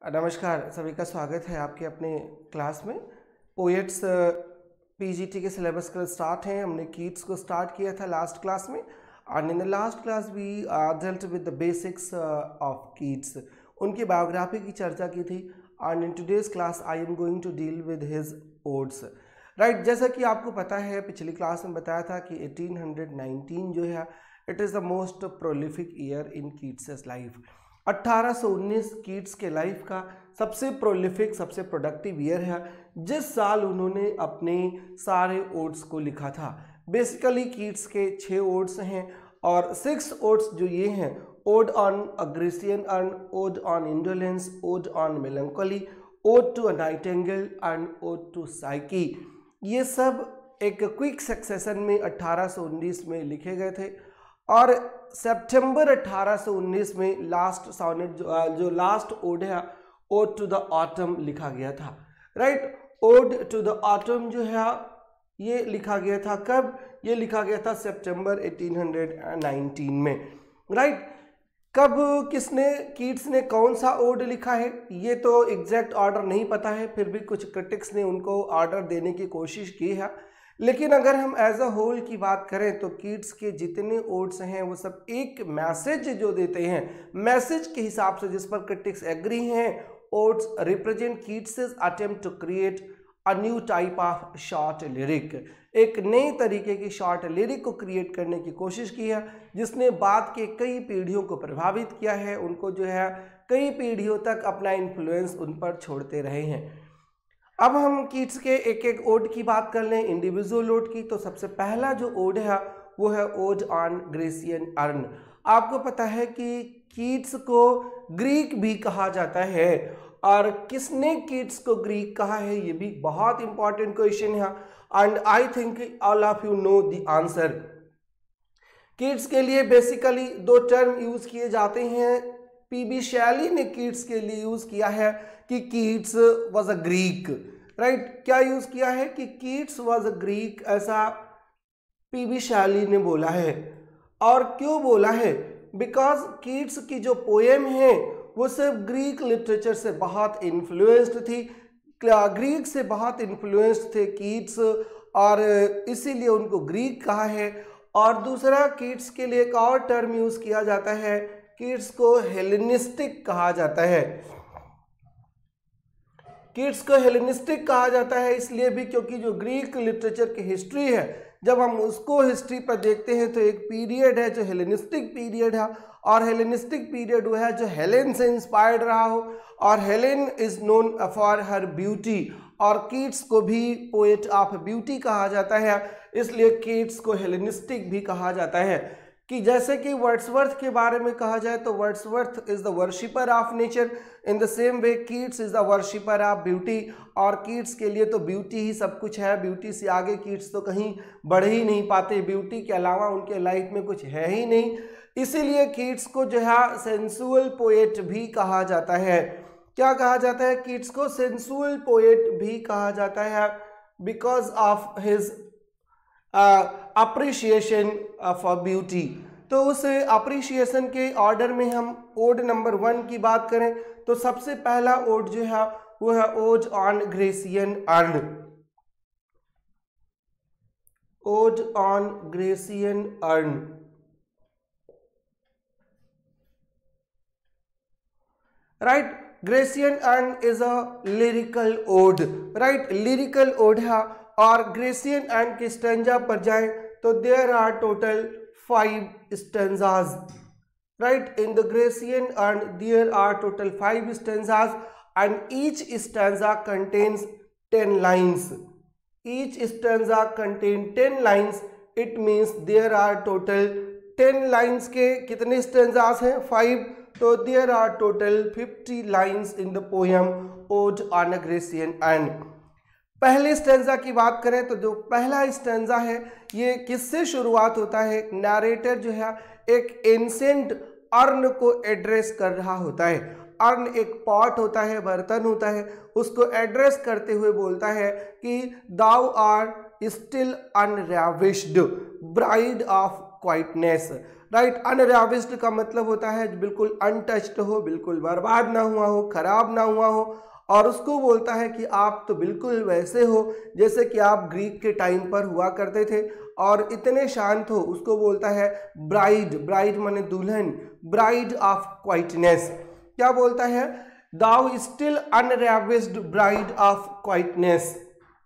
नमस्कार, सभी का स्वागत है आपके अपने क्लास में। पोएट्स पीजीटी के सिलेबस का स्टार्ट है। हमने कीट्स को स्टार्ट किया था लास्ट क्लास में and in the last class we dealt with the basics of Keats. उनकी बायोग्राफी की चर्चा की थी and in today's class I am going to deal with his odes. Right, जैसा कि आपको पता है पिछली क्लास में बताया था कि 1819 जो है it is the most prolific year in Keats life. 1819 Keats के लाइफ का सबसे प्रोलिफिक सबसे प्रोडक्टिव ईयर है, जिस साल उन्होंने अपने सारे ओड्स को लिखा था। बेसिकली कीट्स के 6 ओड्स हैं और 6 ओड्स जो ये हैं, ode on a Grecian urn, ode on indolence, ode on melancholy, ode to a nightingale and ode to Psyche, ये सब एक क्विक सक्सेशन में 1819 में लिखे गए थे। और सितंबर 1819 में लास्ट सोनेट जो लास्ट ओड है, ओड टू द ऑटम लिखा गया था। Right, ode to the autumn जो है ये लिखा गया था कब? ये लिखा गया था सितंबर 1819 में। राइट, कब किसने कीट्स ने कौन सा ओड लिखा है ये तो एग्जैक्ट ऑर्डर नहीं पता है, फिर भी कुछ क्रिटिक्स ने उनको ऑर्डर देने की कोशिश की है। लेकिन अगर हम एज अ होल की बात करें तो कीट्स के जितने ओड्स हैं वो सब एक मैसेज जो देते हैं, मैसेज के हिसाब से जिस पर क्रिटिक्स एग्री हैं, odes represent Keats attempt to create a new type of short lyric. एक नए तरीके की शॉर्ट लिरिक को क्रिएट करने की कोशिश की है, जिसने बाद के कई पीढ़ियों को प्रभावित किया है, उनको जो है कई पीढ़ियों तक अपना इन्फ्लुएंस उन पर छोड़ते रहे हैं। अब हम कीट्स के एक एक ओड की बात कर लें, इंडिविजुअल ओड की। तो सबसे पहला जो ओड है वो है ओड ऑन ग्रेसियन अर्न। आपको पता है कि कीट्स को ग्रीक भी कहा जाता है, और किसने कीट्स को ग्रीक कहा है ये भी बहुत इंपॉर्टेंट क्वेश्चन है and I think all of you know the answer. Keats के लिए बेसिकली 2 टर्म यूज किए जाते हैं। पीबी शैली ने कीट्स के लिए यूज किया है कि Keats was a Greek. Right, क्या यूज किया है कि कीट्स वाज अ ग्रीक, ऐसा पीबी शैली ने बोला है। और क्यों बोला है? बिकॉज कीट्स की जो पोएम है वो सिर्फ ग्रीक लिटरेचर से बहुत इन्फ्लुएंस्ड थी, ग्रीक से बहुत इन्फ्लुएंस्ड थे कीट्स, और इसीलिए उनको ग्रीक कहा है। और दूसरा, कीट्स के लिए एक और टर्म यूज किया जाता है, कीट्स को हेलेनिस्टिक कहा जाता है। कीट्स को हेलेनिस्टिक कहा जाता है इसलिए भी क्योंकि जो ग्रीक लिटरेचर की हिस्ट्री है, जब हम उसको हिस्ट्री पर देखते हैं तो एक पीरियड है जो हेलेनिस्टिक पीरियड है, और हेलेनिस्टिक पीरियड वो है जो हेलेन से इंस्पायर्ड रहा हो, और Helen is known for her beauty, और कीट्स को भी पोएट ऑफ ब्यूटी कहा जाता है, इसलिए कीट्स को हेलेनिस्टिक भी कहा जाता है। कि जैसे कि वर्ड्सवर्थ के बारे में कहा जाए तो Wordsworth is the worshipper of nature, in the same way Keats is the worshipper of beauty, और कीट्स के लिए तो ब्यूटी ही सब कुछ है, ब्यूटी से आगे कीट्स तो कहीं बढ़ ही नहीं पाते, ब्यूटी के अलावा उनके लाइफ में कुछ है ही नहीं। इसीलिए कीट्स को जो है सेंसुअल पोएट भी कहा जाता है। क्या कहा जाता है? कीट्स को सेंसुअल पोएट भी कहा जाता है because of his appreciation for beauty. तो उस अप्रिशिएशन के ऑर्डर में हम ओड नंबर 1 की बात करें तो सबसे पहला ओड जो है वो है ode on Grecian urn. Ode on Grecian urn. Right, Grecian urn is a lyrical ode. Right, lyrical ode है, और ग्रेसियन अर्न के स्टेंजा पर जाएं तो there are total 5 stanzas. Right, in the Grecian urn there are total 5 stanzas and each stanza contains 10 lines. Each stanza contain 10 lines, it means there are total 10 lines के कितने stanzas हैं? 5। तो there are total 50 lines in the poem ode on a Grecian urn. पहले stanza की बात करें तो जो पहला स्टेंजा है ये किससे शुरुआत होता है? नैरेटर जो है एक एंसेंट अर्न को एड्रेस कर रहा होता है। अर्न एक पॉट होता है, बर्तन होता है, उसको एड्रेस करते हुए बोलता है कि thou are still unravished bride of quietness, right. Unravished का मतलब होता है बिल्कुल अनटच्ड हो, बिल्कुल बर्बाद ना हुआ हो, खराब ना हुआ हो, और उसको बोलता है कि आप तो बिल्कुल वैसे हो जैसे कि आप ग्रीक के टाइम पर हुआ करते थे और इतने शांत हो, उसको बोलता है ब्राइड। ब्राइड माने दुल्हन, ब्राइड ऑफ क्वाइटनेस। क्या बोलता है? Thou still unravished bride of quietness,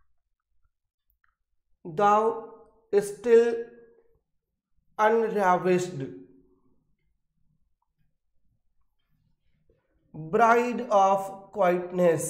thou still unravished bride of quietness.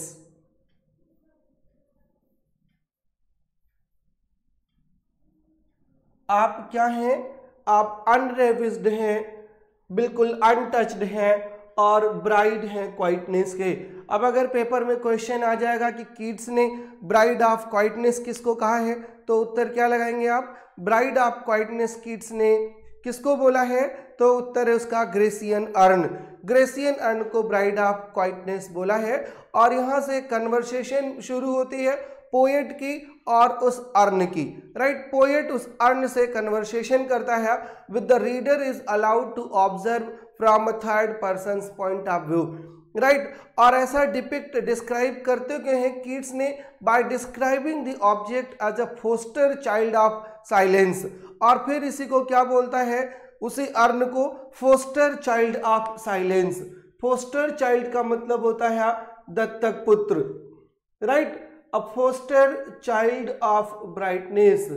आप क्या हैं? आप अनरेविस्ड हैं, बिल्कुल अनटच्ड हैं और ब्राइड हैं क्वाइटनेस के। अब अगर पेपर में क्वेश्चन आ जाएगा कि कीट्स ने ब्राइड ऑफ क्वाइटनेस किसको कहा है, तो उत्तर क्या लगाएंगे आप? ब्राइड ऑफ क्वाइटनेस कीट्स ने किसको बोला है? तो उत्तर है उसका ग्रेसियन अर्न। ग्रेसियन अर्न को ब्राइड ऑफ क्वाइटनेस बोला है। और यहाँ से कन्वर्सेशन शुरू होती है पोएट की और उस अर्न की, राइट। पोएट उस अर्न से कन्वर्सेशन करता है। With the reader is allowed to observe from a third person point of view, right. और ऐसा डिपिक्ट डिस्क्राइब करते गए हैं कीट्स ने by describing the object as a foster child of silence. और फिर इसी को क्या बोलता है? उसी अर्न को foster child of silence. Foster child का मतलब होता है दत्तक पुत्र, right. A foster child of brightness.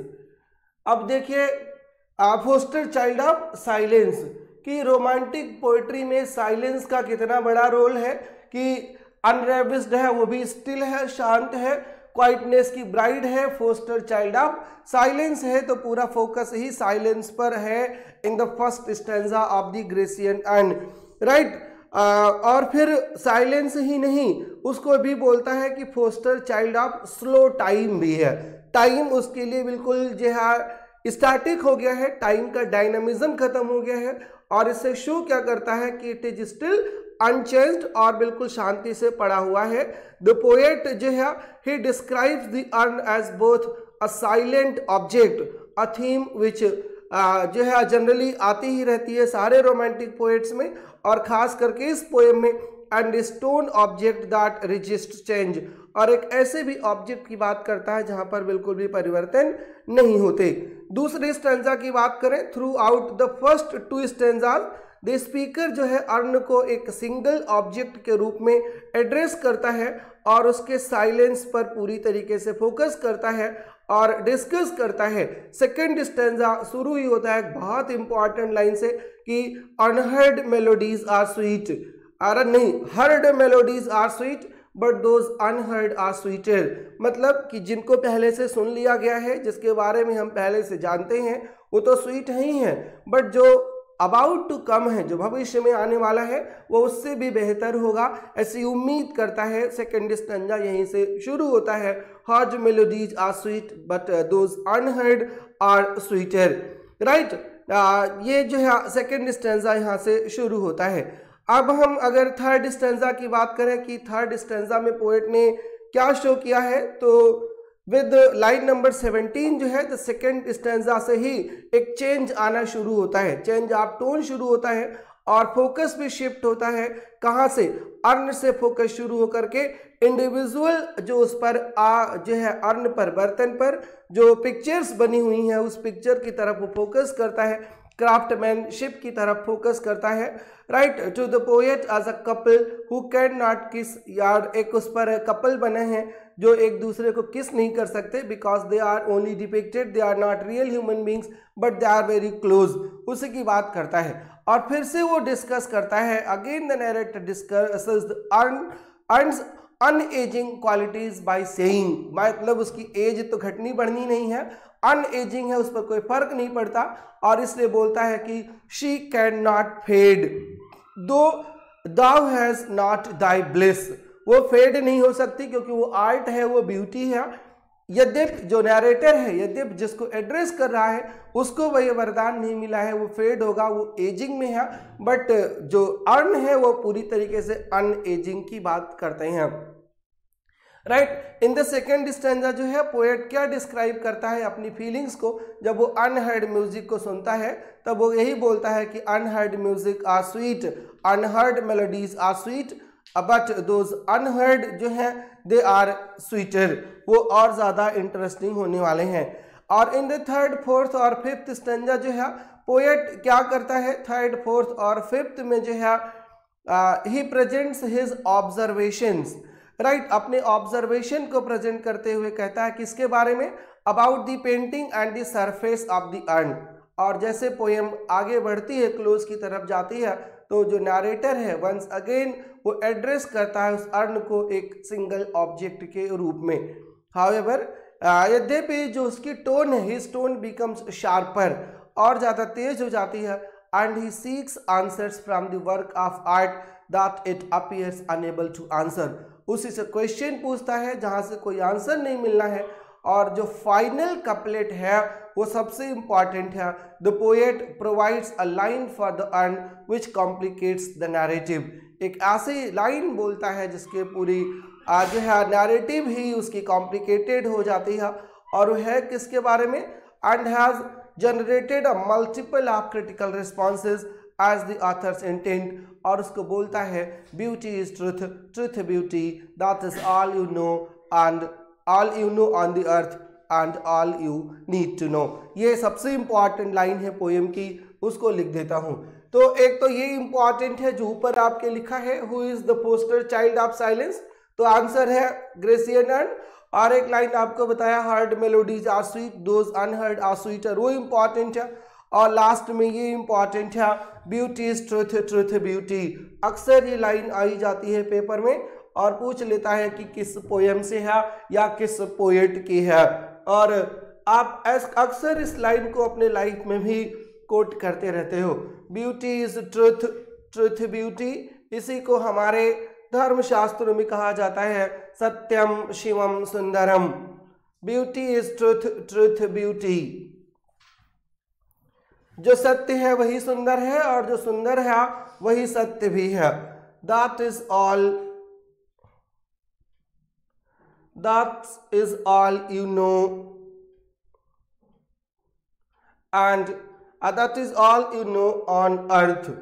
अब देखिए फोस्टर चाइल्ड ऑफ साइलेंस कि रोमांटिक पोएट्री में साइलेंस का कितना बड़ा रोल है कि अनरेविस्ड है वो भी स्टिल है, शांत है, क्वाइटनेस की ब्राइड है, फोस्टर चाइल्ड ऑफ साइलेंस है, तो पूरा फोकस ही साइलेंस पर है in the first stanza of the Grecian urn, right. और फिर साइलेंस ही नहीं, उसको भी बोलता है कि foster child of slow time भी है। टाइम उसके लिए बिल्कुल जो है स्टैटिक हो गया है, टाइम का डायनामिज्म खत्म हो गया है। और इससे शो क्या करता है कि इट इज स्टिल अनचेंज्ड और बिल्कुल शांति से पड़ा हुआ है। द पोएट जो है he describes the urn as both a silent object, a theme which जो है जनरली आती ही रहती है सारे रोमांटिक पोएट्स में और खास करके इस पोएम में, and stone object that resist change, और एक ऐसे भी ऑब्जेक्ट की बात करता है जहां पर बिल्कुल भी परिवर्तन नहीं होते। दूसरे स्टैंजा की बात करें, throughout the first two stanzas the speaker जो है अर्न को एक सिंगल ऑब्जेक्ट के रूप में एड्रेस करता है और उसके साइलेंस पर पूरी तरीके से फोकस करता है और डिस्कस करता है। सेकंड स्टैंजा शुरू ही होता है बहुत इंपॉर्टेंट लाइन से कि अनहर्ड मेलोडीज आर स्वीट, अरे नहीं, heard melodies are sweet but those unheard are sweeter. मतलब कि जिनको पहले से सुन लिया गया है, जिसके बारे में हम पहले से जानते हैं, वो तो स्वीट ही है, बट जो अबाउट टू कम है, जो भविष्य में आने वाला है, वो उससे भी बेहतर होगा, ऐसी उम्मीद करता है। सेकेंड स्टैंजा यहीं से शुरू होता है, heard melodies are sweet but those unheard are sweeter, right. ये जो है सेकेंड स्टैंजा यहाँ से शुरू होता है। अब हम अगर थर्ड स्टैंजा की बात करें कि थर्ड स्टैंजा में पोएट ने क्या शो किया है, तो विद लाइन नंबर 17 जो है द सेकेंड स्टैंजा से ही एक चेंज आना शुरू होता है, चेंज ऑफ टोन शुरू होता है और फोकस भी शिफ्ट होता है। कहाँ से? अर्न से फोकस शुरू होकर के इंडिविजुअल जो उस पर जो है अर्न पर, बर्तन पर जो पिक्चर्स बनी हुई हैं उस पिक्चर की तरफ वो फोकस करता है, क्राफ्टमैनशिप की तरफ फोकस करता है, right. To the poet as a couple who can not kiss, यार एक उस पर कपल बने हैं जो एक दूसरे को किस नहीं कर सकते, because they are only depicted, they are not real human beings but they are very close, उसी की बात करता है। और फिर से वो डिस्कस करता है, again the narrator discusses the urn's unageing qualities by saying, मतलब उसकी एज तो घटनी बढ़नी नहीं है, अनएजिंग है, उस पर कोई फर्क नहीं पड़ता, और इसलिए बोलता है कि she can not fade though thou has not thy bliss, वो फेड नहीं हो सकती क्योंकि वो आर्ट है, वो ब्यूटी है। यद्यपि जो नैरेटर है, यद्यपि जिसको एड्रेस कर रहा है उसको वह वरदान नहीं मिला है, वो फेड होगा, वो एजिंग में है, बट जो अर्न है वो पूरी तरीके से अनएजिंग की बात करते हैं, right. In the second stanza जो है पोएट क्या डिस्क्राइब करता है अपनी फीलिंग्स को जब वो अनहर्ड म्यूजिक को सुनता है, तब वो यही बोलता है कि unheard music are sweet, unheard melodies are sweet, but those unheard जो हैं दे आर स्वीटर, वो और ज़्यादा इंटरेस्टिंग होने वाले हैं। और इन द थर्ड, फोर्थ और फिफ्थ स्टेंजा जो है पोएट क्या करता है, थर्ड, फोर्थ और फिफ्थ में जो है he presents his observations, right, अपने ऑब्जर्वेशन को प्रेजेंट करते हुए कहता है किसके बारे में, about the painting and the surface of the urn. और जैसे पोएम आगे बढ़ती है, क्लोज की तरफ जाती है, तो जो नरेटर है वंस अगेन वो एड्रेस करता है उस अर्न को एक सिंगल ऑब्जेक्ट के रूप में। हाउएवर यद्यपि जो उसकी टोन है, हिज टोन बिकम्स शार्पर, और ज़्यादा तेज हो जाती है, and he seeks answers from the work of art that it appears unable to answer. उसी से क्वेश्चन पूछता है जहाँ से कोई आंसर नहीं मिलना है, और जो फाइनल कपलेट है वो सबसे इंपॉर्टेंट है। The poet provides a line for the urn which complicates the narrative, एक ऐसी लाइन बोलता है जिसके पूरी जो है नैरेटिव ही उसकी कॉम्प्लिकेटेड हो जाती है, और वो है किसके बारे में, and has generated a multiple of critical responses as the author's intent, और उसको बोलता है beauty is truth, truth beauty, that is all you know and all you know on the earth and all you need to know. ये सबसे important line है poem की, उसको लिख देता हूँ। तो एक तो ये इंपॉर्टेंट है जो ऊपर आपके लिखा है, who is the poster child of silence, तो आंसर है ग्रेसियन अर्न। और एक लाइन आपको बताया heard melodies are sweet, those unheard are sweeter, वो इंपॉर्टेंट है। और लास्ट में ये इंपॉर्टेंट है beauty is truth, truth beauty. अक्सर ये लाइन आई जाती है पेपर में और पूछ लेता है कि किस पोएम से है या किस पोएट की है, और आप अक्सर इस लाइन को अपने लाइफ में भी कोट करते रहते हो। Beauty is truth, truth beauty, इसी को हमारे धर्मशास्त्रों में कहा जाता है सत्यम शिवम सुंदरम। Beauty is truth, truth beauty, जो सत्य है वही सुंदर है और जो सुंदर है वही सत्य भी है। That is all, that is all you know and that is all you know on earth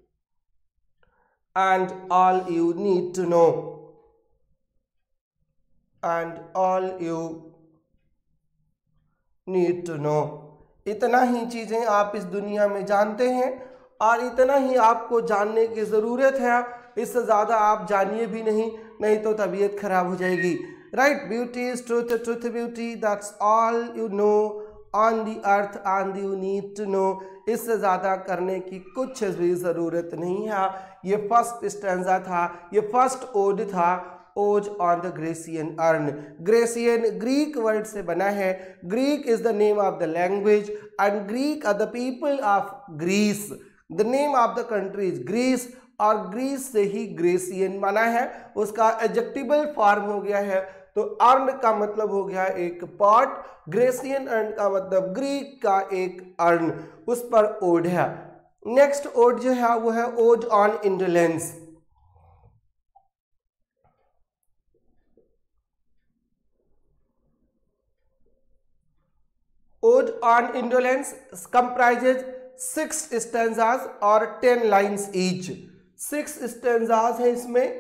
and all you need to know and all you need to know। इतना ही चीज़ें आप इस दुनिया में जानते हैं और इतना ही आपको जानने की ज़रूरत है, इससे ज़्यादा आप जानिए भी नहीं तो तबीयत खराब हो जाएगी, right. Beauty is truth, truth beauty, that's all you know on the earth and you need to know. इससे ज़्यादा करने की कुछ भी ज़रूरत नहीं है। ये फर्स्ट स्टैंजा था, ये फर्स्ट ओड था, odes on the Grecian urn. Grecian Greek word से बना है, Greek is the name of the language and Greek are the people of Greece. The name of the country is Greece, और Greece से ही Grecian बना है, उसका adjectival form हो गया है। तो अर्न का मतलब हो गया एक पॉट, ग्रेसियन अर्न का मतलब ग्रीक का एक अर्न, उस पर ओड है। नेक्स्ट ओड जो है वो है ode on indolence. Ode on indolence comprises 6 stanzas और 10 लाइन्स ईच। 6 स्टेंजास हैं इसमें।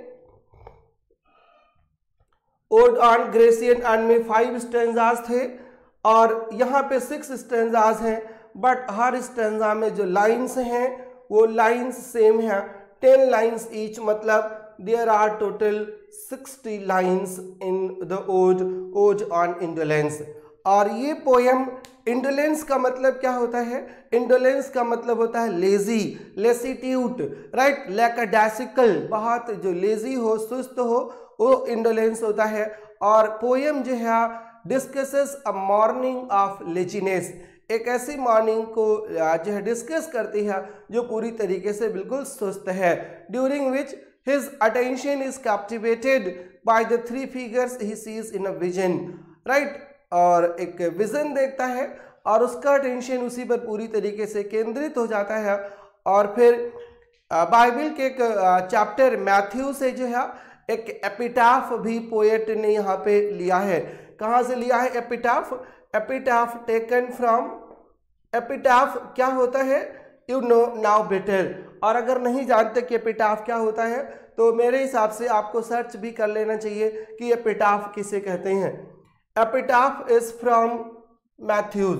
ओड ऑन ग्रेसियन अर्न में 5 स्टेंजास थे और यहाँ पे 6 स्टेंजास हैं, बट हर स्टेंजा में जो लाइन्स हैं वो लाइन्स सेम है, 10 लाइन्स ईच, मतलब there are total 60 lines in the ode on indolence. और ये पोएम, इंडोलेंस का मतलब क्या होता है, इंडोलेंस का मतलब होता है लेजी, लेसीट्यूड, राइट, लैकडासिकल, बहुत जो लेजी हो, सुस्त हो, वो इंडोलेंस होता है। और पोएम जो है discusses a morning of laziness, एक ऐसी मॉर्निंग को जो है डिस्कस करती है जो पूरी तरीके से बिल्कुल सुस्त है। During which his attention is captivated by the 3 figures he sees in a vision, right, और एक विजन देखता है और उसका अटेंशन उसी पर पूरी तरीके से केंद्रित हो जाता है। और फिर बाइबल के एक चैप्टर मैथ्यू से जो है एक एपिटाफ भी पोएट ने यहाँ पे लिया है। कहाँ से लिया है epitaph? Epitaph taken from epitaph क्या होता है, यू नो नाउ बेटर। और अगर नहीं जानते कि एपिटाफ क्या होता है तो मेरे हिसाब से आपको सर्च भी कर लेना चाहिए कि एपिटाफ किसे कहते हैं। Epitaph is from Matthew's,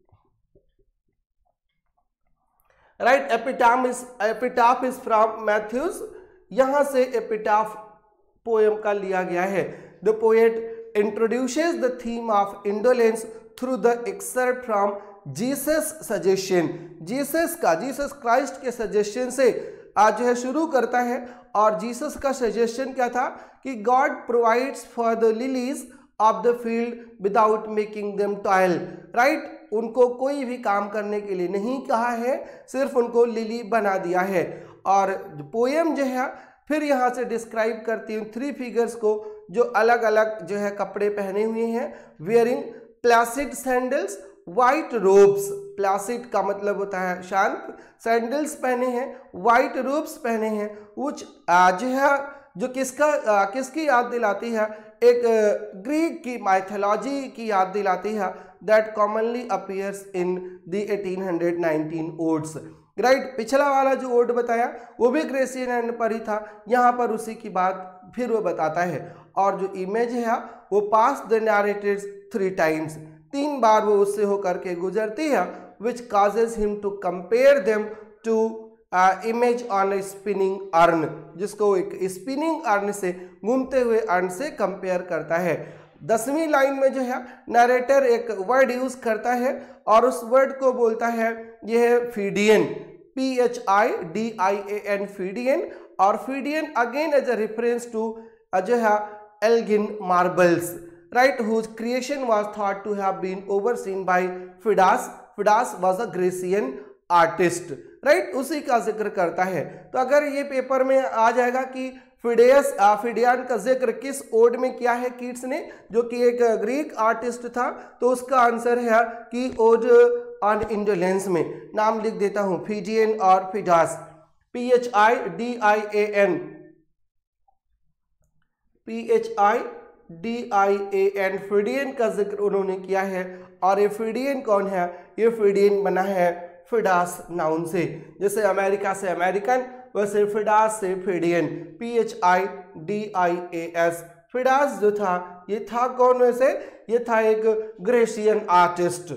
right. Epitaph is from Matthew's, यहां से एपिटाफ पोएम का लिया गया है। The poet introduces the theme of indolence through the excerpt from Jesus suggestion, Jesus Christ के सजेशन से आज जो है शुरू करता है। और जीसस का सजेशन क्या था कि God provides for the lilies of the field without making them toil, right. उनको कोई भी काम करने के लिए नहीं कहा है, सिर्फ उनको लिली बना दिया है। और पोएम जो है फिर यहाँ से डिस्क्राइब करती हूँ 3 फिगर्स को जो अलग अलग जो है कपड़े पहने हुए हैं, wearing placid sandals, white robes, placid का मतलब होता है शांत, सैंडल्स पहने हैं, व्हाइट रोब्स पहने हैं, कुछ जो है जो किसकी याद दिलाती है, एक ग्रीक की माइथोलॉजी की याद दिलाती है, that commonly appears in the 1819 odes, right. पिछला वाला जो ओड बताया वो भी ग्रेसियन एंड पर ही था, यहाँ पर उसी की बात फिर वो बताता है। और जो इमेज है वो पास द नैरेटेड 3 टाइम्स, 3 बार वो उससे होकर के गुजरती है, which causes him to compare them to image on a spinning urn, जिसको एक स्पिनिंग अर्न से, घूमते हुए अर्न से कंपेयर करता है। 10वीं लाइन में जो है नरेटर एक वर्ड यूज करता है और उस वर्ड को बोलता है यह है फीडियन, PHIDIAN, फीडियन। और Phidian again as a reference to जो है Elgin Marbles, right, whose creation was thought to have been overseen by Phidias. Phidias was a Grecian artist, right, उसी का जिक्र करता है। तो अगर ये पेपर में आ जाएगा कि फिडियन का जिक्र किस ओड में किया है कीट्स ने, जो कि एक ग्रीक आर्टिस्ट था, तो उसका आंसर है कि ओड ऑन इंडोलेंस में। नाम लिख देता हूं, फिडियन और फिडास, PHIDIAN, फिडियन का जिक्र उन्होंने किया है। और ये फिडियन कौन है, ये फिडियन बना है फिडास नाउन से, जैसे अमेरिका से अमेरिकन वैसे फिडास से फिडियन, PHIDIAS। फिडास जो था ये था कौन, वैसे ये था एक ग्रेसियन आर्टिस्ट।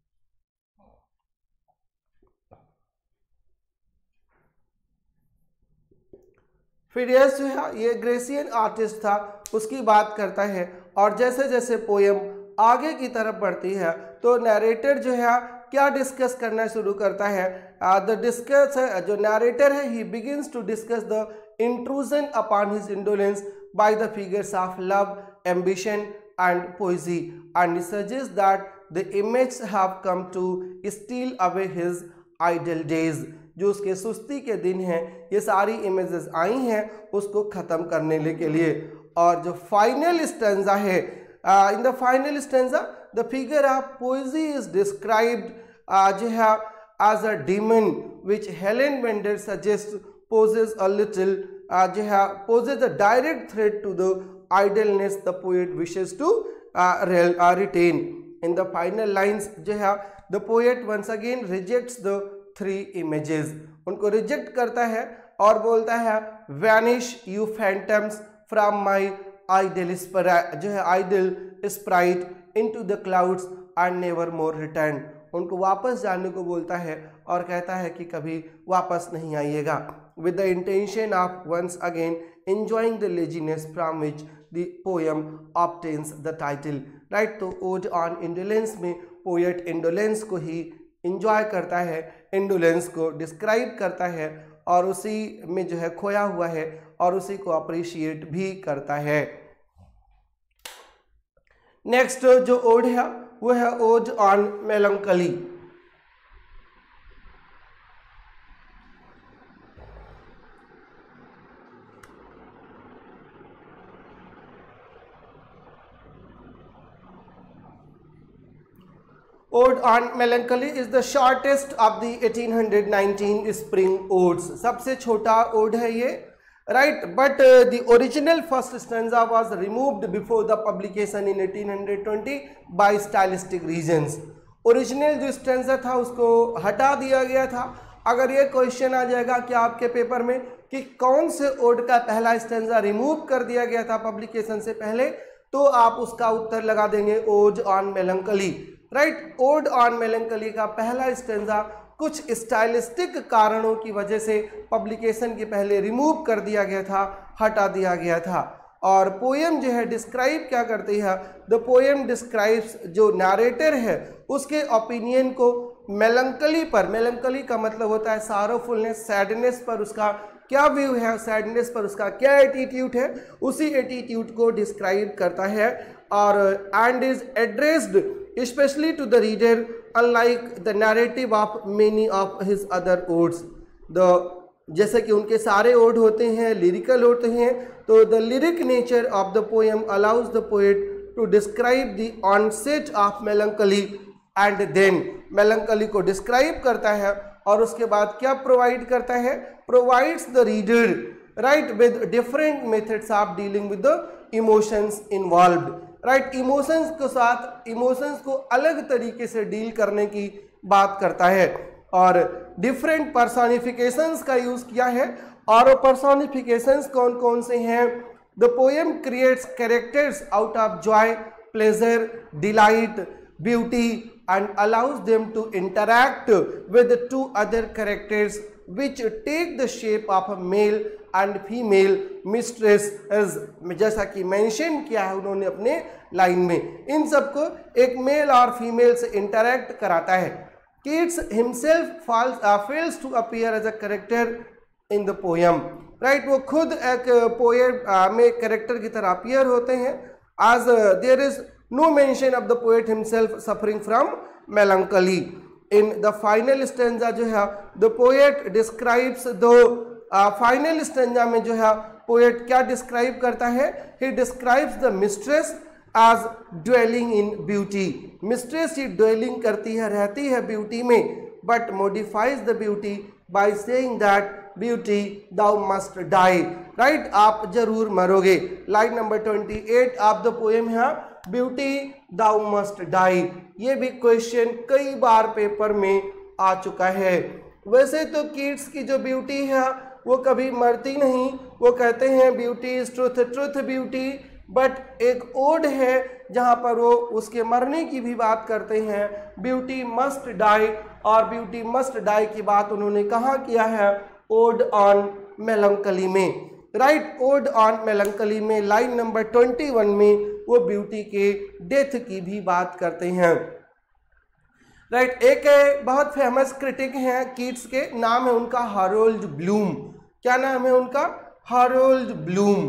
फिडियस जो है ये ग्रेसियन आर्टिस्ट था, उसकी बात करता है। और जैसे जैसे पोएम आगे की तरफ बढ़ती है तो नैरेटर जो है क्या डिस्कस करना शुरू करता है, जो नैरेटर है he begins to discuss the intrusion upon his indolence by the figures of love, ambition and poesy, and suggest that the images have come to steal away his idle days. जो उसके सुस्ती के दिन हैं ये सारी images आई हैं उसको ख़त्म करने के लिए। और जो फाइनल स्टेंजा है, in the final stanza the figure of poesy is described जो है as a demon which Helen Vendler suggest poses a little, जो है poses a direct threat to the idleness the poet wishes to retain. In the final lines जो है the poet once again rejects the 3 images, उनको reject करता है और बोलता है vanish you phantoms from my idle जो है idol Sprite into the clouds and never more return. उनको वापस जाने को बोलता है और कहता है कि कभी वापस नहीं आइएगा, with the intention of once again enjoying the laziness from which the poem obtains the title, right। तो ओड ऑन इंडोलेंस में पोएट इंडोलेंस को ही इंजॉय करता है, इंडोलेंस को डिस्क्राइब करता है और उसी में जो है खोया हुआ है और उसी को अप्रिशिएट भी करता है। नेक्स्ट जो ओड है वो है ode on melancholy. Ode on Melancholy is the shortest of the 1819 spring odes, सबसे छोटा ओड है ये, right, but the original first stanza was removed before the publication in 1820 by stylistic reasons। Original जो stanza था उसको हटा दिया गया था। अगर ये क्वेश्चन आ जाएगा कि आपके पेपर में कि कौन से ओड का पहला स्टेंजा रिमूव कर दिया गया था पब्लिकेशन से पहले, तो आप उसका उत्तर लगा देंगे ode on melancholy, right. Ode on melancholy का पहला स्टेंजा कुछ स्टाइलिस्टिक कारणों की वजह से पब्लिकेशन के पहले रिमूव कर दिया गया था, हटा दिया गया था। और पोएम जो है डिस्क्राइब क्या करती है, द पोएम डिस्क्राइब्स, जो नैरेटर है उसके ओपिनियन को मेलंकली पर, मेलंकली का मतलब होता है सारोफुलनेस, सैडनेस पर उसका क्या व्यू है, सैडनेस पर उसका क्या एटीट्यूड है, उसी एटीट्यूड को डिस्क्राइब करता है। और and is addressed specially to the reader unlike the narrative of many of his other odes. जैसे कि उनके सारे ओड होते हैं लिरिकल होते हैं, तो the lyric nature of the poem allows the poet to describe the onset of melancholy and then, melancholy को डिस्क्राइब करता है और उसके बाद क्या प्रोवाइड करता है, provides the reader right with different methods of dealing with the emotions involved, right. Emotions के साथ, इमोशंस को अलग तरीके से डील करने की बात करता है। और डिफरेंट पर्सोनिफिकेशंस का यूज किया है, और वो पर्सोनिफिकेशंस कौन कौन से हैं, the poem creates characters out of joy, pleasure, delight, beauty and allows them to interact with two other characters which take the shape of a male and female mistress, as जैसा कि मेंशन किया है उन्होंने अपने line में, इन सबको एक mail और फीमेल से इंटरैक्ट कराता है। Keats himself fails to appear as a character in the poem, right। वो खुद एक पोएट में कैरेक्टर की तरह अपीयर होते हैं, as there is no mention of the poet himself suffering from melancholy। In the final stanza जो है the poet describes the final stanza में जो है poet क्या describe करता है, he describes the mistress as dwelling in beauty। mistress he dwelling करती है, रहती है beauty में, but modifies the beauty by saying that beauty thou must die, right। आप जरूर मरोगे। Line number 28 of the poem है ब्यूटी दाउ मस्ट डाई। ये भी क्वेश्चन कई बार पेपर में आ चुका है। वैसे तो कीट्स की जो ब्यूटी है वो कभी मरती नहीं, वो कहते हैं beauty is truth, truth beauty, but एक ओड है जहाँ पर वो उसके मरने की भी बात करते हैं, ब्यूटी मस्ट डाई। और ब्यूटी मस्ट डाई की बात उन्होंने कहाँ किया है, ओड ऑन मेलंकली में, राइट। ओड ऑन मेलंकली में लाइन नंबर 21 में वो ब्यूटी के डेथ की भी बात करते हैं, राइट। एक बहुत फेमस क्रिटिक हैं कीट्स के, नाम है उनका हैरोल्ड ब्लूम। क्या नाम है उनका, हैरोल्ड ब्लूम।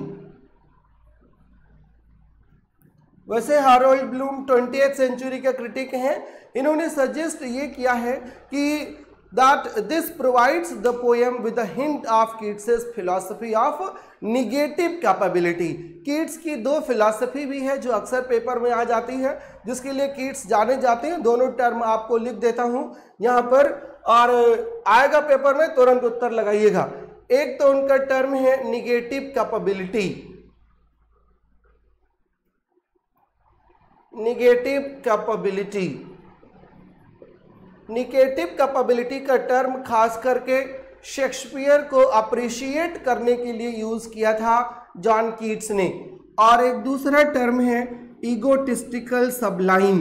वैसे हैरोल्ड ब्लूम 20th सेंचुरी के क्रिटिक हैं। इन्होंने सजेस्ट ये किया है कि that this provides the poem with a hint of Keats's philosophy of negative capability। Keats की दो फिलॉसफी भी है जो अक्सर पेपर में आ जाती है, जिसके लिए कीट्स जाने जाते हैं। दोनों टर्म आपको लिख देता हूं यहाँ पर, और आएगा पेपर में तुरंत उत्तर लगाइएगा। एक तो उनका टर्म है negative capability, negative capability. Negative capability का टर्म खास करके शेक्सपियर को अप्रिशिएट करने के लिए यूज किया था जॉन कीट्स ने। और एक दूसरा टर्म है egotistical sublime,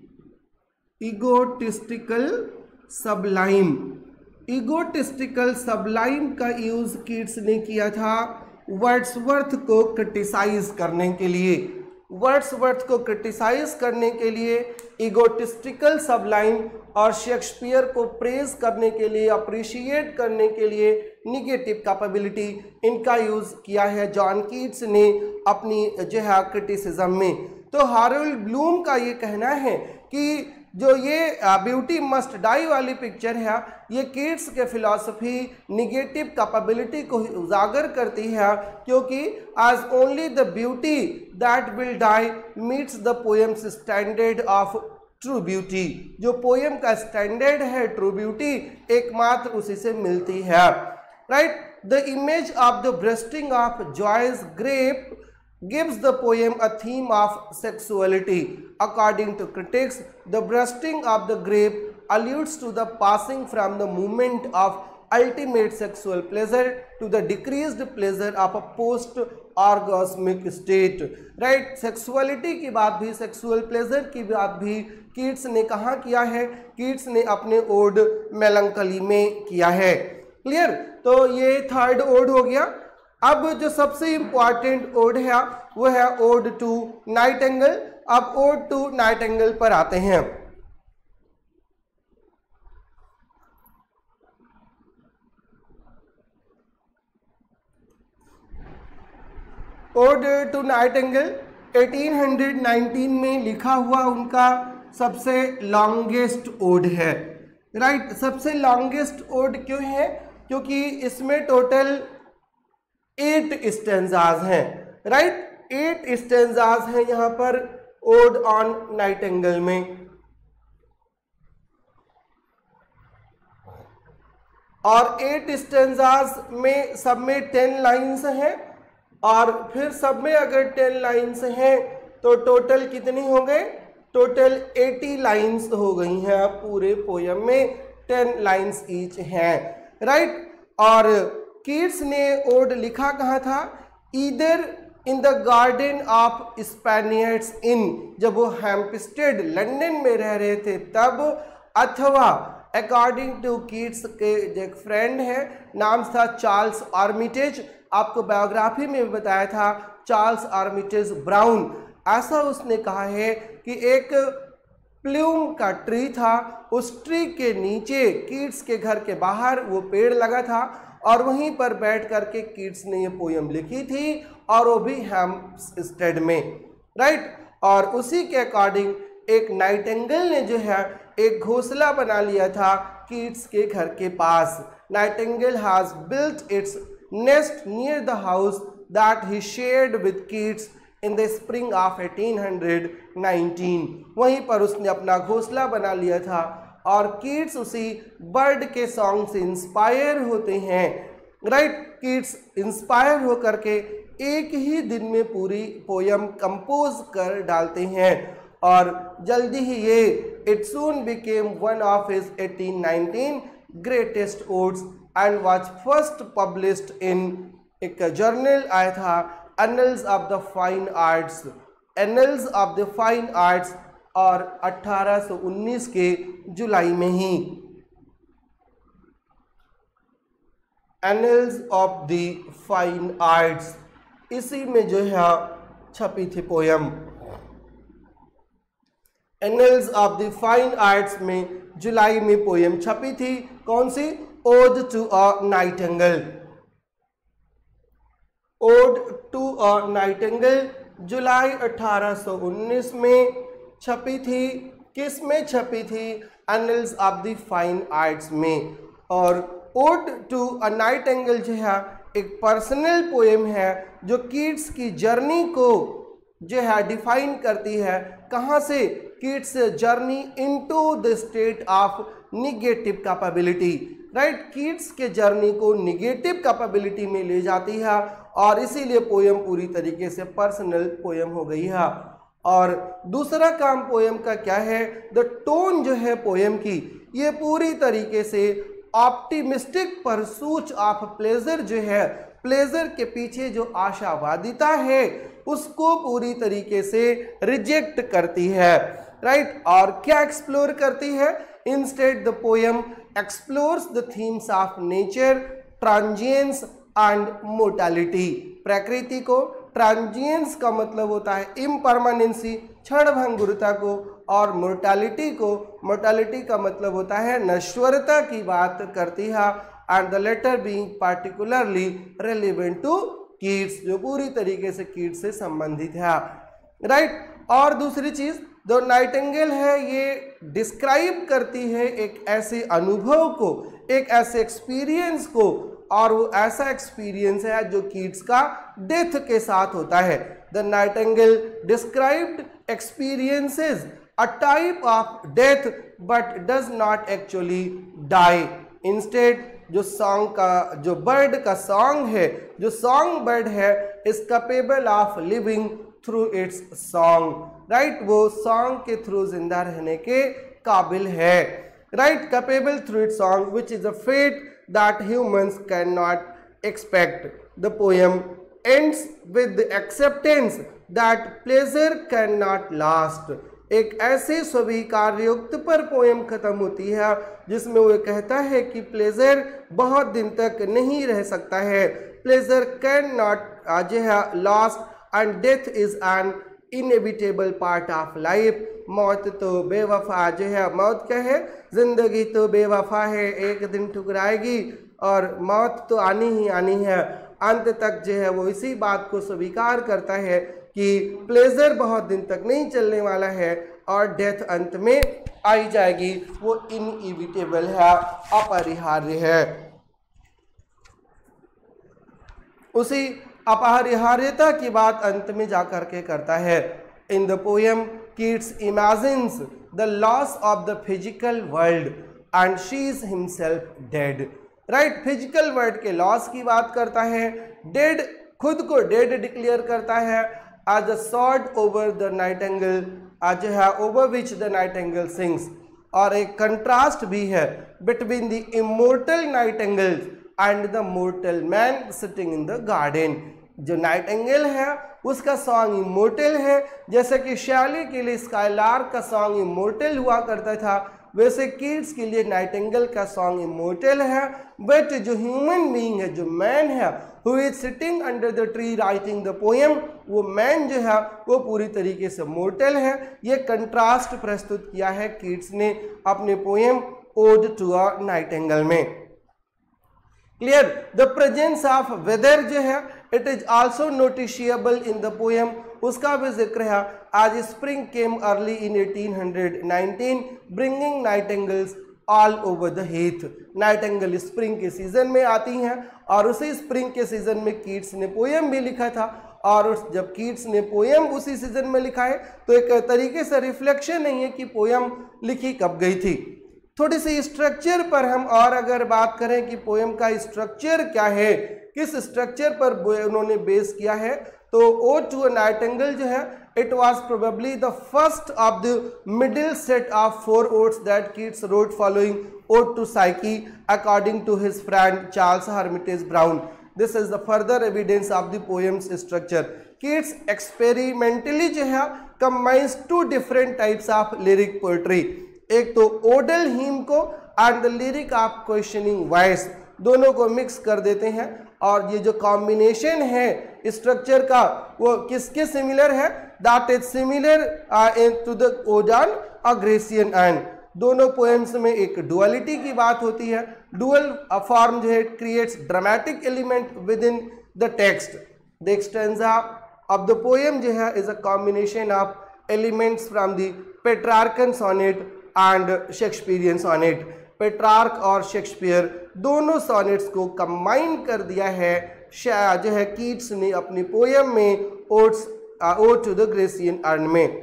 egotistical sublime. Egotistical sublime का यूज कीट्स ने किया था वर्ड्सवर्थ को क्रिटिसाइज करने के लिए, वर्ड्सवर्थ को क्रिटिसाइज करने के लिए ईगोटिस्टिकल सबलाइम, और शेक्सपियर को प्रेज करने के लिए, अप्रिशिएट करने के लिए निगेटिव कैपेबिलिटी, इनका यूज़ किया है जॉन कीट्स ने अपनी जो है क्रिटिसिज्म में। तो हैरोल्ड ब्लूम का ये कहना है कि जो ये ब्यूटी मस्ट डाई वाली पिक्चर है, ये कीट्स के फिलॉसफी निगेटिव कैपेबिलिटी को उजागर करती है, क्योंकि आज only the beauty that will die meets the poem's standard of true beauty. जो पोएम का स्टैंडर्ड है ट्रू ब्यूटी, एकमात्र उसी से मिलती है, right. The image of the bursting of joy's grape gives the poem a theme of sexuality. According to critics, the bursting of the grape alludes to the passing from the moment of ultimate sexual pleasure to the decreased pleasure of a post orgasmic state. Right, sexuality की बात भी, sexual pleasure की बात भी Keats ने कहाँ किया है? कीट्स ने अपने ओड मेलंकली में किया है। क्लियर? तो ये थर्ड ओड हो गया। अब जो सबसे इंपॉर्टेंट ओड है वो है ओड टू नाइटिंगेल। अब ओड टू नाइटिंगेल पर आते हैं। ओड टू नाइटिंगेल 1819 में लिखा हुआ उनका सबसे लॉन्गेस्ट ओड है। राइट, सबसे लॉन्गेस्ट ओड क्यों है? क्योंकि इसमें टोटल 8 स्टेंजाज हैं। राइट, 8 स्टेंजाज हैं यहाँ पर ओड ऑन नाइटिंगेल में। और 8 स्टेंजाज में सब में 10 लाइन्स हैं, और फिर सब में अगर 10 लाइन्स हैं तो टोटल कितनी हो गए? टोटल 80 लाइन्स हो गई हैं। पूरे पोयम में 10 लाइन्स ईच हैं। राइट, और कीट्स ने ओड लिखा कहाँ था? Either in the garden of Spaniards Inn, जब वो हैम्पस्टेड लंदन में रह रहे थे तब, अथवा अकॉर्डिंग टू कीट्स के जो एक फ्रेंड है, नाम था चार्ल्स आर्मिटेज, आपको बायोग्राफी में बताया था चार्ल्स आर्मिटेज ब्राउन। ऐसा उसने कहा है कि एक प्लूम का ट्री था, उस ट्री के नीचे कीट्स के घर के बाहर वो पेड़ लगा था, और वहीं पर बैठ करके कीट्स ने ये पोयम लिखी थी, और वो भी हैम्पस्टेड में। राइट, और उसी के अकॉर्डिंग एक नाइटिंगेल ने जो है एक घोंसला बना लिया था कीट्स के घर के पास। Nightingale has built its nest near the house that he shared with Keats in the spring of 1819। वहीं पर उसने अपना घोंसला बना लिया था, और कीट्स उसी बर्ड के सॉन्ग से इंस्पायर होते हैं। राइट, कीट्स इंस्पायर होकर के एक ही दिन में पूरी पोयम कंपोज कर डालते हैं, और जल्दी ही ये it soon became one of his 1819 greatest odes and was first published in एक जर्नल आया था, Annals of the Fine Arts, Annals of the Fine Arts, और 1819 के जुलाई में ही Annals of the Fine Arts, इसी में जो है छपी थी poem. Annals of the Fine Arts में जुलाई में पोयम छपी थी। कौन सी? Ode to a nightingale. Ode to a nightingale जुलाई 1819 में छपी थी। किस में छपी थी? Annals of the fine arts में। और ओड टू अ नाइटिंगेल जो है एक पर्सनल पोएम है जो कीट्स की जर्नी को जो है डिफाइन करती है। कहाँ से? Keats journey into the state of negative capability. Right, Keats के जर्नी को निगेटिव कैपेबिलिटी में ले जाती है, और इसीलिए पोयम पूरी तरीके से पर्सनल पोयम हो गई है। और दूसरा काम पोयम का क्या है? द टोन जो है पोयम की, ये पूरी तरीके से ऑप्टिमिस्टिक परसूट ऑफ प्लेजर जो है, प्लेजर के पीछे जो आशावादिता है उसको पूरी तरीके से रिजेक्ट करती है। राइट, और क्या एक्सप्लोर करती है? Instead the poem explores the themes of nature, transience and mortality। प्रकृति को, ट्रांजिएंस का मतलब होता है इम्परमानेंसी, क्षण भंगुरता को, और मोर्टैलिटी को, मोर्टैलिटी का मतलब होता है नश्वरता की बात करती है। And the latter being particularly relevant to Keats, जो पूरी तरीके से कीट्स से संबंधित है। राइट, और दूसरी चीज़ द नाइटिंगेल है, ये डिस्क्राइब करती है एक ऐसे अनुभव को, एक ऐसे एक्सपीरियंस को, और वो ऐसा एक्सपीरियंस है जो कीट्स का डेथ के साथ होता है। The nightingale described experiences a type of death but does not actually die. Instead जो सॉन्ग का, जो बर्ड का सॉन्ग है, जो सॉन्ग बर्ड है, is capable of living through its song, right, वो सॉन्ग के थ्रू जिंदा रहने के काबिल है, right, capable through its song which is a fate that humans can not expect. The poem ends with acceptance that pleasure can not last. एक ऐसे स्वीकार युक्त पर पोएम खत्म होती है जिसमें वो कहता है कि प्लेजर बहुत दिन तक नहीं रह सकता है, प्लेजर कैन नॉट जो है last and death is an inevitable part of life. मौत तो बेवफा जो है, मौत क्या है, जिंदगी तो बेवफा है, एक दिन ठुकराएगी और मौत तो आनी ही आनी है। अंत तक जो है वो इसी बात को स्वीकार करता है कि प्लेजर बहुत दिन तक नहीं चलने वाला है और डेथ अंत में आई जाएगी, वो इनइविटेबल है, अपरिहार्य है। उसी अपरिहार्यता की बात अंत में जाकर के करता है। In the poem Keats imagines the loss of the physical world and she is himself dead, right, physical world के लॉस की बात करता है, डेड, खुद को डेड डिक्लेयर करता है, as a sword over the nightingale, आज है over which the nightingale sings। और एक कंट्रास्ट भी है between the immortal nightingales and the mortal man sitting in the garden। जो नाइटिंगेल है उसका सॉन्ग इमोर्टल है, जैसे कि शैली के लिए स्काईलार्क का सॉन्ग इमोर्टल हुआ करता था, वैसे कीट्स के लिए नाइटिंगेल का सॉन्ग इमोर्टल है। बट जो ह्यूमन बीइंग है, जो मैन है, who is sitting under the tree writing the poem, वो मैन जो है वो पूरी तरीके से मोर्टल है। ये कंट्रास्ट प्रस्तुत किया है कीट्स ने अपने poem ode to a nightingale में। Clear. The presence of weather जो है it is also noticeable in the poem, उसका भी जिक्र है। As spring came early in 1819 bringing nightingales all over the heath. Nightingale spring के सीजन में आती हैं और उसी स्प्रिंग के सीजन में कीट्स ने पोएम भी लिखा था। और जब कीट्स ने पोएम उसी सीजन में लिखा है तो एक तरीके से रिफ्लेक्शन नहीं है कि पोएम लिखी कब गई थी। थोड़ी सी स्ट्रक्चर पर हम और अगर बात करें कि पोएम का स्ट्रक्चर क्या है, किस स्ट्रक्चर पर उन्होंने बेस किया है, तो ओड टू अ नाइटिंगेल जो है it was probably the first of the middle set of 4 odes that Keats wrote following Ode to Psyche according to his friend Charles Hermitage Brown. This is the further evidence of the poem's structure. Keats experimentally जो है combines 2 different types of lyric poetry, एक तो odal hymn को and the lyric of questioning voice, दोनों को mix कर देते हैं। और ये जो कॉम्बिनेशन है स्ट्रक्चर का वो किसके सिमिलर है, that is similar to the ode on a Grecian and. दोनों पोएम्स में एक डुअलिटी की बात होती है। डुअल फॉर्म जो है creates dramatic element within the text. The stanza of the poem जो है is a combination of elements from the Petrarchan sonnet and Shakespearean sonnet. Petrarch और शेक्सपियर दोनों सोनेट्स को कंबाइन कर दिया है जो है कीट्स ने अपनी पोएम में ode to the Grecian urn में।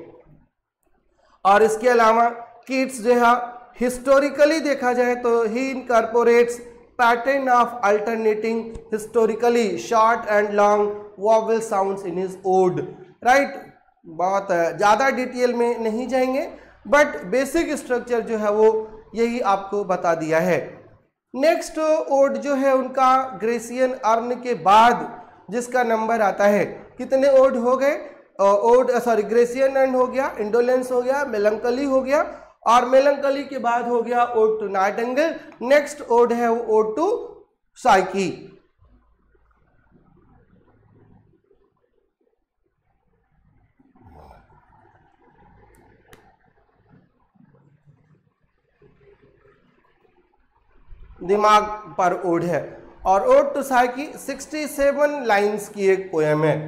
और इसके अलावा कीट्स जो है हिस्टोरिकली देखा जाए तो he incorporates pattern of alternating historically short and long vowel sounds in his ode, right. बहुत ज़्यादा डिटेल में नहीं जाएंगे बट बेसिक स्ट्रक्चर जो है वो यही आपको बता दिया है। नेक्स्ट ओड जो है उनका ग्रेसियन अर्न के बाद जिसका नंबर आता है, कितने ओड हो गए, ग्रेसियन अर्न हो गया, इंडोलेंस हो गया, मेलंकली हो गया और मेलंकली के बाद हो गया ode to nightingale. Next ode है वो ओड टू साइकी। दिमाग पर ओड है और ओड टू साइकी 67 लाइंस की एक पोएम है,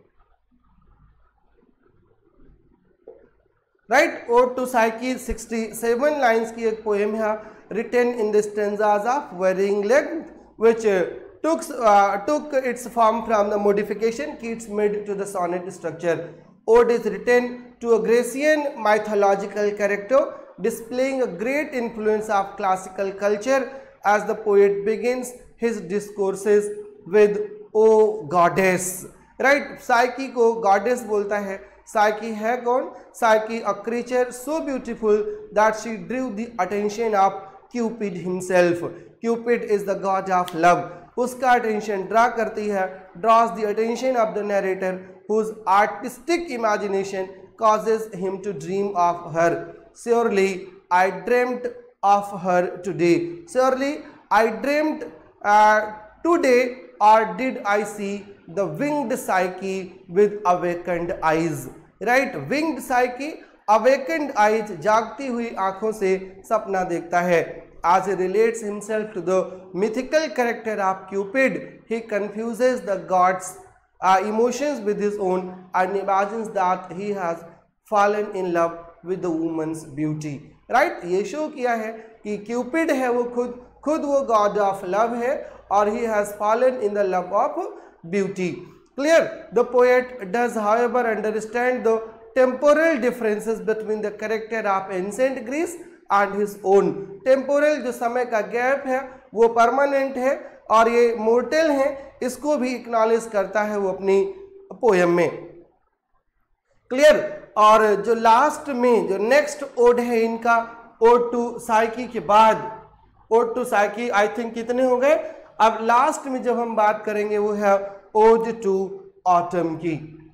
right. Ode to Psyche 67 lines की एक पोएम है written in the stanzas of varying length which took its form from the modification Keats made to the sonnet structure. Ode is written to a Grecian mythological character displaying a great influence of classical culture as the poet begins his discourses with O goddess, right? Psyche को goddess बोलता है। Psyche है कौन? Psyche a creature so beautiful that she drew the attention of Cupid himself. Cupid is the god of love, उसका attention draw करती है, draws the attention of the narrator whose artistic imagination causes him to dream of her. Surely I dreamt of her today. Surely I dreamt today, or did I see the winged Psyche with awakened eyes? Right? Winged Psyche, awakened eyes, जागती हुई आंखों से सपना देखता है। As he relates himself to the mythical character of Cupid, he confuses the gods' emotions with his own and imagines that he has fallen in love with the woman's beauty. Right? ये show किया है कि Cupid है वो खुद वो God of love है और he has fallen in the love of beauty. Clear? The poet does however understand the temporal differences between the character of ancient Greece and his own. Temporal जो समय का gap है वो permanent है और ये मोर्टल है, इसको भी एक्नॉलेज करता है वो अपनी पोयम में। क्लियर? और जो लास्ट में जो नेक्स्ट ओड है इनका, ओड टू साइकी के बाद, ode to Psyche I think कितने हो गए? अब लास्ट में जब हम बात करेंगे वो है ओड टू ऑटम की।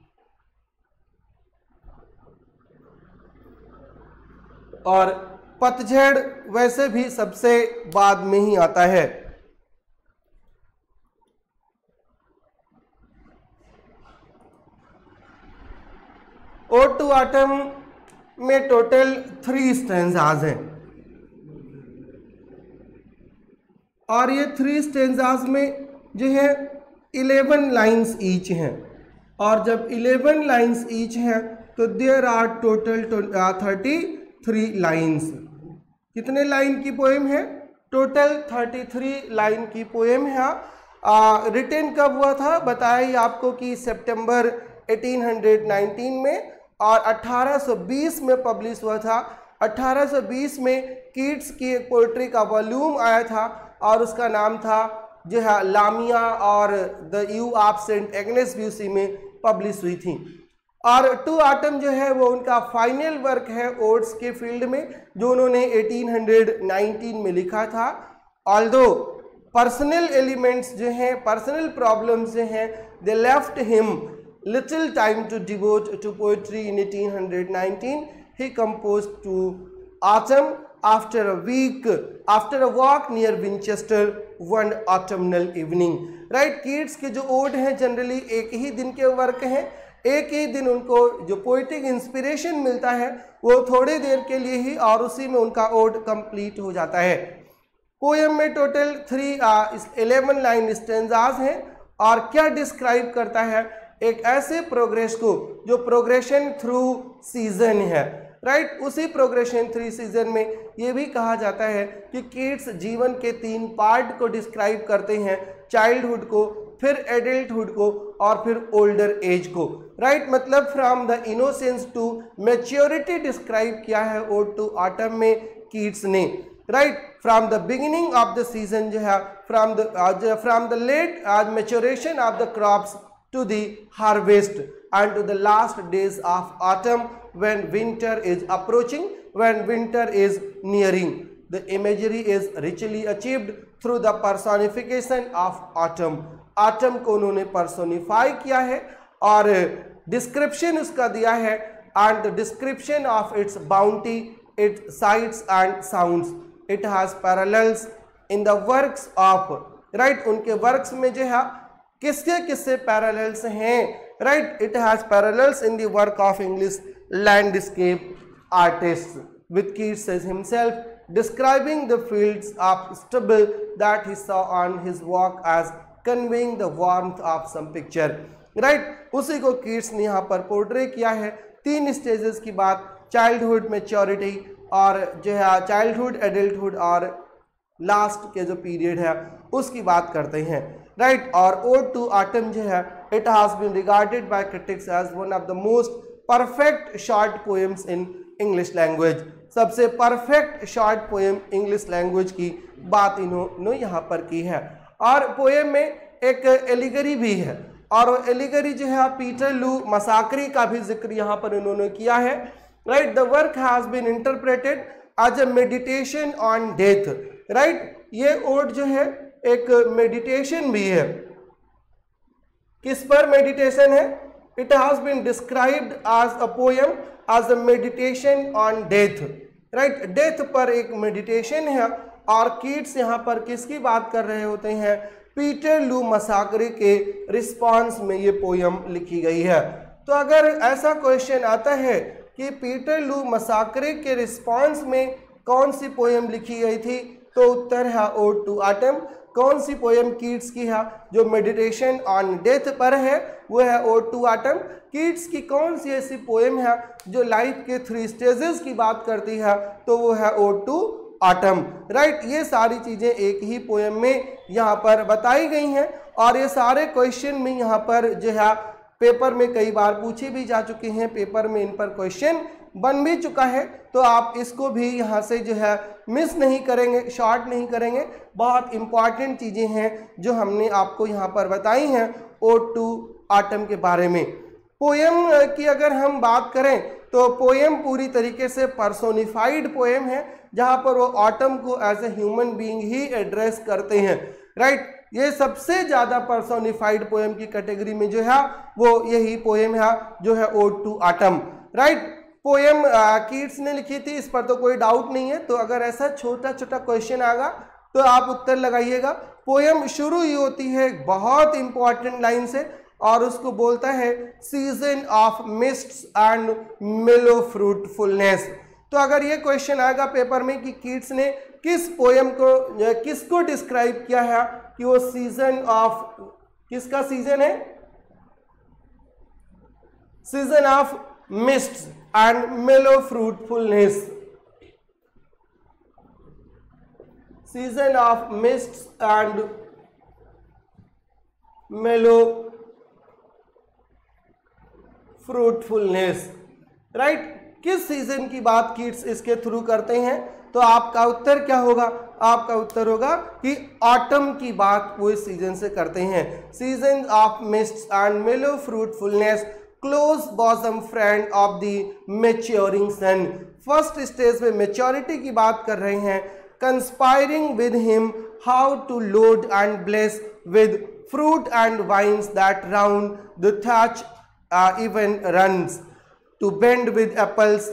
और पतझड़ वैसे भी सबसे बाद में ही आता है। ओड टू ऑटम में टोटल 3 स्टेंजाज हैं और ये 3 स्टेंजाज में जो है 11 लाइन्स ईच हैं, और जब 11 लाइन्स ईच हैं तो देयर आर टोटल 33 लाइन्स। कितने लाइन की पोएम है? टोटल 33 लाइन की पोएम है। रिटन कब हुआ था? बताया ही आपको कि सितंबर 1819 में, और 1820 में पब्लिश हुआ था। 1820 में कीट्स की एक पोइट्री का वॉल्यूम आया था और उसका नाम था जो है लामिया, और the eve of Saint Agnes ब्यूसी में पब्लिश हुई थी। और टू ऑटम जो है वो उनका फाइनल वर्क है ओड्स के फील्ड में, जो उन्होंने 1819 में लिखा था। ऑल्दो पर्सनल एलिमेंट्स जो हैं, पर्सनल प्रॉब्लम्स जो हैं, they left him little time to devote to poetry in 1819. He composed to autumn after a walk near Winchester one autumnal evening. Right? Keats के जो ओड हैं जनरली एक ही दिन के वर्क हैं, एक ही दिन उनको जो पोइटिक इंस्पिरेशन मिलता है वो थोड़े देर के लिए ही, और उसी में उनका ओड कंप्लीट हो जाता है। पोएम में टोटल 11 लाइन स्टेंजाज हैं और क्या डिस्क्राइब करता है? एक ऐसे प्रोग्रेस को जो प्रोग्रेशन थ्रू सीजन है। राइट? उसी प्रोग्रेशन थ्रू सीजन में ये भी कहा जाता है कि कीट्स जीवन के 3 पार्ट को डिस्क्राइब करते हैं, चाइल्डहुड को, फिर एडल्टहुड को, और फिर ओल्डर एज को। राइट? मतलब from the innocence to maturity describe किया है ओड टू ऑटम में कीट्स ने। Right? From the beginning of the season जो है, from the late maturation of the crops to the harvest and to the last days of autumn when winter is approaching, when winter is nearing. The imagery is richly achieved through the personification of autumn. autumn को उन्होंने personify किया है और description उसका दिया है, and the description of its bounty, its sights and sounds. It has parallels in the works of, right? उनके works में जो है किसके किससे पैरेलल्स हैं? Right? It has parallels in the work of English landscape artist with Keats as himself describing the fields of stubble that he saw on his walk as conveying the warmth of some picture. Right? उसी को Keats ने यहाँ पर portray किया है। 3 stages की बात, childhood, maturity, और जो है चाइल्डहुड, एडल्टहुड, और लास्ट के जो पीरियड है उसकी बात करते हैं। राइट? और ओड टू ऑटम जो है, it has been regarded by critics as one of the most perfect short poems in English language. सबसे perfect short poem English language की बात इन्होंने यहाँ पर की है। और पोएम में एक एलिगरी भी है, और वो एलिगरी जो है पीटर लू मसाकरी का भी जिक्र यहाँ पर इन्होंने किया है। Right, the work has been interpreted as a meditation on death. Right, ये ओड जो है एक मेडिटेशन भी है। किस पर मेडिटेशन है? It has been described as a poem as a meditation on death. Right, death पर एक मेडिटेशन है। और कीट्स यहाँ पर किसकी बात कर रहे होते हैं? पीटर लू मसाकरी के रिस्पॉन्स में ये पोयम लिखी गई है। तो अगर ऐसा क्वेश्चन आता है कि पीटर लू मसाकरी के रिस्पॉन्स में कौन सी पोयम लिखी गई थी, तो उत्तर है ओड टू ऑटम। कौन सी पोयम कीट्स की है जो मेडिटेशन ऑन डेथ पर है? वो है ओड टू ऑटम। कीट्स की कौन सी ऐसी पोयम है जो लाइफ के 3 स्टेजेस की बात करती है? तो वो है ओड टू ऑटम। राइट, ये सारी चीज़ें एक ही पोयम में यहाँ पर बताई गई हैं, और ये सारे क्वेश्चन में यहाँ पर जो है पेपर में कई बार पूछे भी जा चुके हैं, पेपर में इन पर क्वेश्चन बन भी चुका है। तो आप इसको भी यहाँ से जो है मिस नहीं करेंगे, शॉर्ट नहीं करेंगे। बहुत इंपॉर्टेंट चीज़ें हैं जो हमने आपको यहाँ पर बताई हैं ओड टू ऑटम के बारे में। पोएम की अगर हम बात करें तो पोएम पूरी तरीके से पर्सोनिफाइड पोएम है, जहाँ पर वो ऑटम को एज ए ह्यूमन बीइंग ही एड्रेस करते हैं। राइट, ये सबसे ज़्यादा पर्सोनिफाइड पोएम की कैटेगरी में जो है वो यही पोएम है जो है ode to autumn. Right, poem Keats ने लिखी थी, इस पर तो कोई डाउट नहीं है। तो अगर ऐसा छोटा छोटा क्वेश्चन आएगा तो आप उत्तर लगाइएगा। पोएम शुरू ही होती है एक बहुत इंपॉर्टेंट लाइन से, और उसको बोलता है season of mists and mellow fruitfulness. तो अगर ये क्वेश्चन आएगा पेपर में कि कीट्स ने किस पोएम को किसको डिस्क्राइब किया है कि वो सीजन ऑफ, किसका सीजन है? Season of mists and mellow fruitfulness. Season of mists and mellow fruitfulness. Right, किस सीजन की बात कीट्स इसके थ्रू करते हैं? तो आपका उत्तर क्या होगा? आपका उत्तर होगा कि ऑटम की बात वो इस सीजन से करते हैं। Season of mists and mellow fruitfulness, close bosom friend of the maturing sun. First stage में मैच्योरिटी की बात कर रहे हैं। Conspiring with him how to load and bless with fruit and vines that round the thatch even runs to bend with apples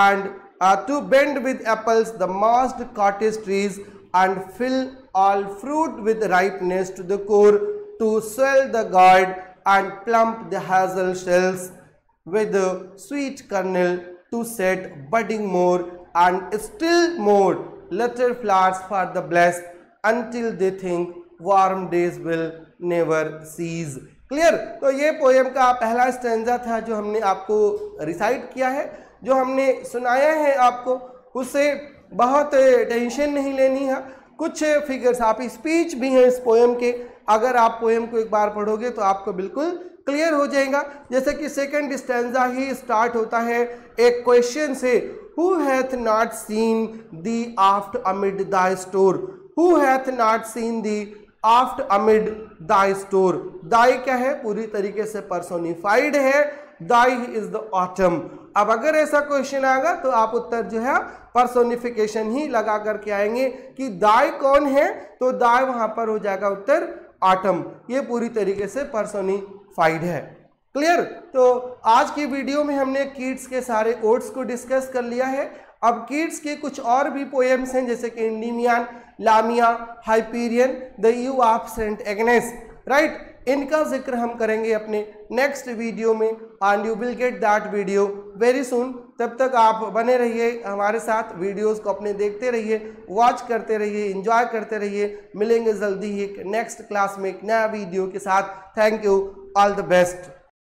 the mast cottage trees and fill all fruit with ripeness to the core, to swell the gourd and plump the hazel shells with the sweet kernel, to set budding more and still more later flowers for the blessed, until they think warm days will never cease। Clear? तो ये poem का पहला stanza था जो हमने आपको recite किया है, जो हमने सुनाया है आपको। उससे बहुत टेंशन नहीं लेनी है। कुछ फिगर्स आप स्पीच भी हैं इस पोएम के, अगर आप पोएम को एक बार पढ़ोगे तो आपको बिल्कुल क्लियर हो जाएगा। जैसे कि सेकंड स्टैंजा ही स्टार्ट होता है एक क्वेश्चन से, who hath not seen thee oft amid the store. Who hath not seen thee oft amid thy store. Thy क्या है? पूरी तरीके से पर्सोनिफाइड है। Thy is the autumn. अब अगर ऐसा क्वेश्चन आएगा तो आप उत्तर जो है पर्सोनिफिकेशन ही लगा करके आएंगे कि दाई कौन है, तो दाई वहां पर हो जाएगा उत्तर ऑटम। ये पूरी तरीके से पर्सोनिफाइड है। क्लियर? तो आज की वीडियो में हमने कीट्स के सारे ओड्स को डिस्कस कर लिया है। अब कीट्स के कुछ और भी पोएम्स हैं, जैसे कि Endymion, Lamia, Hyperion, the Eve of Saint Agnes. Right, इनका जिक्र हम करेंगे अपने नेक्स्ट वीडियो में, and you will get that video very soon. तब तक आप बने रहिए हमारे साथ, वीडियोस को अपने देखते रहिए, वॉच करते रहिए, एंजॉय करते रहिए। मिलेंगे जल्दी ही एक नेक्स्ट क्लास में एक नया वीडियो के साथ। Thank you, all the best.